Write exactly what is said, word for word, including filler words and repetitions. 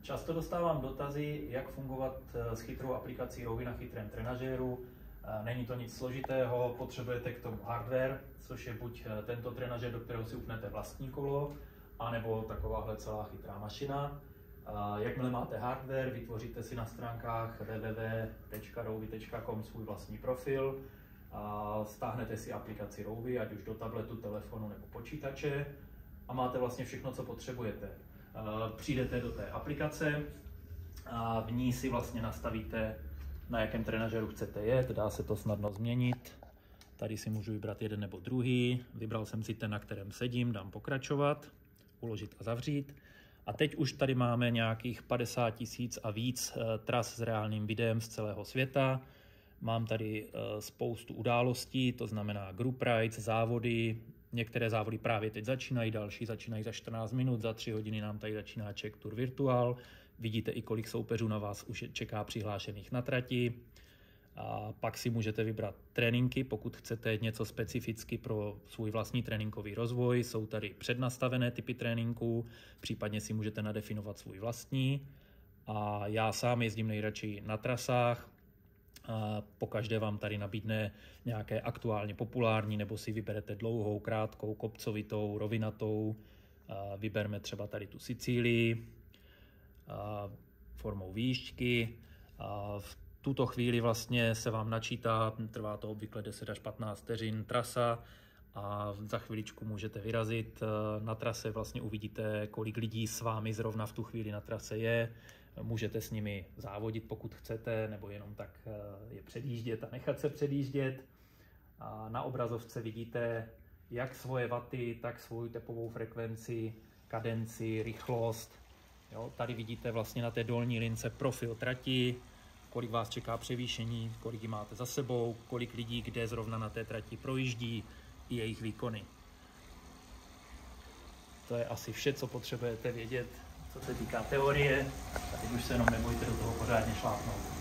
Často dostávám dotazy, jak fungovat s chytrou aplikací Rouvy na chytrém trenažéru. Není to nic složitého, potřebujete k tomu hardware, což je buď tento trenažér, do kterého si upnete vlastní kolo, anebo takováhle celá chytrá mašina. Jakmile máte hardware, vytvoříte si na stránkách w w w tečka rouvy tečka com svůj vlastní profil, stáhnete si aplikaci Rouvy, ať už do tabletu, telefonu nebo počítače a máte vlastně všechno, co potřebujete. Přijdete do té aplikace a v ní si vlastně nastavíte, na jakém trenažeru chcete jet, dá se to snadno změnit. Tady si můžu vybrat jeden nebo druhý, vybral jsem si ten, na kterém sedím, dám pokračovat, uložit a zavřít. A teď už tady máme nějakých padesát tisíc a víc tras s reálným videem z celého světa. Mám tady spoustu událostí, to znamená group rides, závody. Některé závody právě teď začínají, další začínají za čtrnáct minut, za tři hodiny nám tady začíná Czech Tour Virtual. Vidíte i, kolik soupeřů na vás už čeká přihlášených na trati. A pak si můžete vybrat tréninky, pokud chcete něco specificky pro svůj vlastní tréninkový rozvoj. Jsou tady přednastavené typy tréninků, případně si můžete nadefinovat svůj vlastní. A já sám jezdím nejradši na trasách. A pokaždé vám tady nabídne nějaké aktuálně populární, nebo si vyberete dlouhou, krátkou, kopcovitou, rovinatou. A vyberme třeba tady tu Sicílii a formou výšky. A v tuto chvíli vlastně se vám načítá, trvá to obvykle deset až patnáct vteřin, trasa a za chviličku můžete vyrazit. Na trase vlastně uvidíte, kolik lidí s vámi zrovna v tu chvíli na trase je. Můžete s nimi závodit, pokud chcete, nebo jenom tak je předjíždět a nechat se předjíždět. A na obrazovce vidíte jak svoje waty, tak svou tepovou frekvenci, kadenci, rychlost. Jo, tady vidíte vlastně na té dolní lince profil trati, kolik vás čeká převýšení, kolik ji máte za sebou, kolik lidí kde zrovna na té trati projíždí i jejich výkony. To je asi vše, co potřebujete vědět, co se týká teorie. A teď už se jenom nebojte do toho pořádně šlápnout.